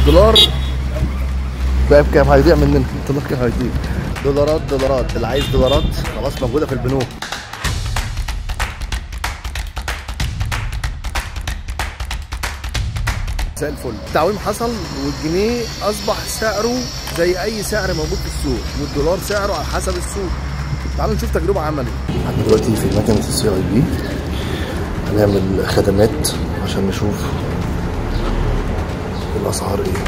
الدولار بقى بكام؟ هيضيع مننا الدولار، كام هيضيع؟ دولارات اللي عايز دولارات خلاص موجوده في البنوك. زي الفل. التعويم حصل والجنيه اصبح سعره زي اي سعر موجود في السوق، والدولار سعره على حسب السوق. تعالوا نشوف تجربه عملي. احنا دلوقتي في مكنه السي اي بي، هنعمل خدمات عشان نشوف الاسعار ايه.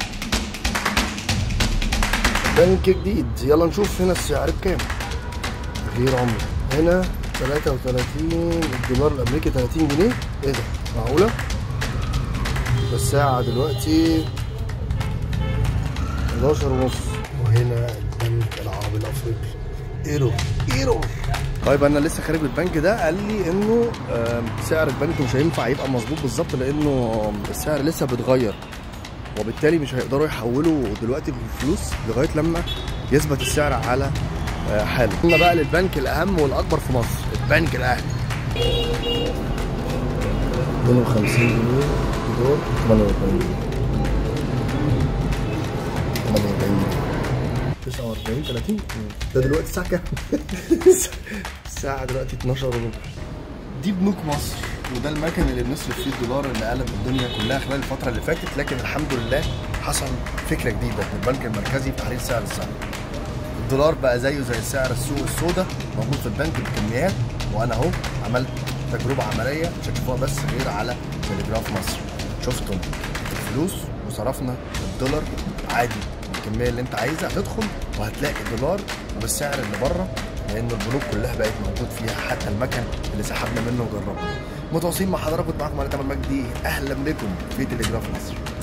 بنك جديد، يلا نشوف هنا السعر بكام. غير عمله هنا 33 الدولار الامريكي 30 جنيه. ايه ده؟ معقوله؟ الساعة دلوقتي 11:30. وهنا البنك العربي الافريقي ايرو. طيب انا لسه خارج من البنك ده، قال لي انه سعر البنك مش هينفع يبقى مظبوط بالظبط، لانه السعر لسه بيتغير، وبالتالي مش هيقدروا يحولوا دلوقتي بالفلوس لغايه لما يثبت السعر على حاله. قلنا بقى للبنك الاهم والاكبر في مصر، البنك الاهلي. 52 جنيه دول 48 جنيه 49 30. ده دلوقتي الساعة كام؟ الساعة دلوقتي 12:15. دي بنوك مصر، وده المكن اللي بنصرف فيه الدولار اللي قلب الدنيا كلها خلال الفترة اللي فاتت، لكن الحمد لله حصل فكرة جديدة من البنك المركزي في تحرير سعر السهم. الدولار بقى زيه زي سعر السوق السوداء موجود في البنك بكميات، وانا اهو عملت تجربة عملية مش هتشوفوها بس غير على تلجراف مصر. شفتم الفلوس وصرفنا الدولار عادي الكمية اللي انت عايزها، هتدخل وهتلاقي الدولار وبالسعر اللي بره، لان البنوك كلها بقت موجود فيها، حتى المكن اللي سحبنا منه وجربنا. متواصلين مع حضراتكم، كنت معاكم انا تامر مجدي، اهلا بكم في تلجراف مصر.